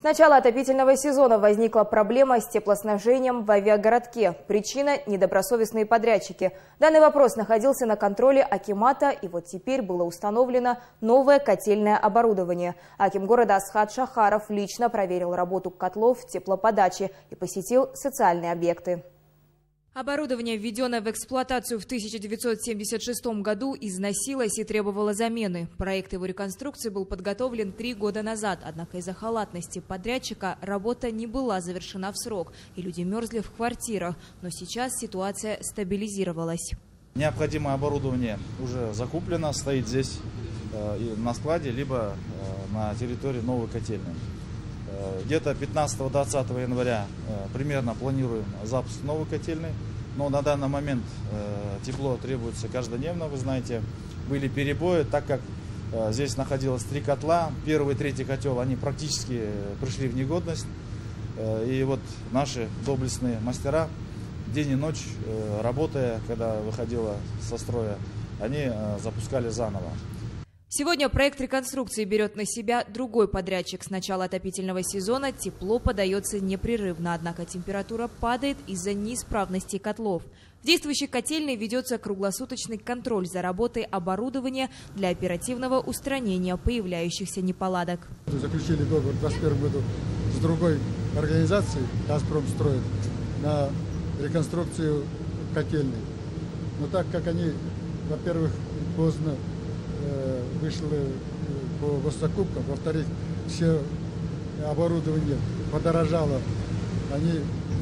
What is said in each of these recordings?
С начала отопительного сезона возникла проблема с теплоснабжением в авиагородке. Причина – недобросовестные подрядчики. Данный вопрос находился на контроле акимата, и вот теперь было установлено новое котельное оборудование. Аким города Асхат Шахаров лично проверил работу котлов теплоподачи и посетил социальные объекты. Оборудование, введенное в эксплуатацию в 1976 году, износилось и требовало замены. Проект его реконструкции был подготовлен 3 года назад, однако из-за халатности подрядчика работа не была завершена в срок, и люди мерзли в квартирах. Но сейчас ситуация стабилизировалась. Необходимое оборудование уже закуплено, стоит здесь на складе, либо на территории новой котельной. Где-то 15-20 января примерно планируем запуск новой котельной, но на данный момент тепло требуется каждодневно, вы знаете. Были перебои, так как здесь находилось 3 котла, первый и третий котел, они практически пришли в негодность. И вот наши доблестные мастера день и ночь, работая, когда выходила со строя, они запускали заново. Сегодня проект реконструкции берет на себя другой подрядчик. С начала отопительного сезона тепло подается непрерывно, однако температура падает из-за неисправности котлов. В действующей котельной ведется круглосуточный контроль за работой оборудования для оперативного устранения появляющихся неполадок. Заключили договор в 2021 году с другой организацией, «Газпромстрой», на реконструкцию котельной. Но так как они, во-первых, поздно вышли по госзакупкам, во-вторых, все оборудование подорожало, они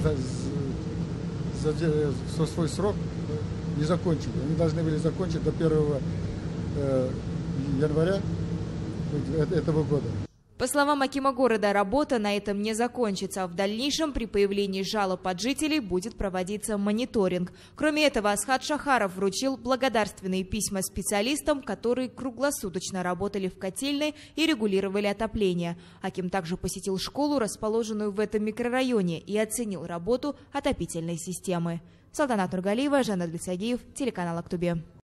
за свой срок не закончили. Они должны были закончить до 1 января этого года. По словам акима города, работа на этом не закончится. В дальнейшем при появлении жалоб от жителей будет проводиться мониторинг. Кроме этого, Асхат Шахаров вручил благодарственные письма специалистам, которые круглосуточно работали в котельной и регулировали отопление. Аким также посетил школу, расположенную в этом микрорайоне, и оценил работу отопительной системы. Салтанат Нургалиева, Жанна Длицагиев, телеканал Актубе.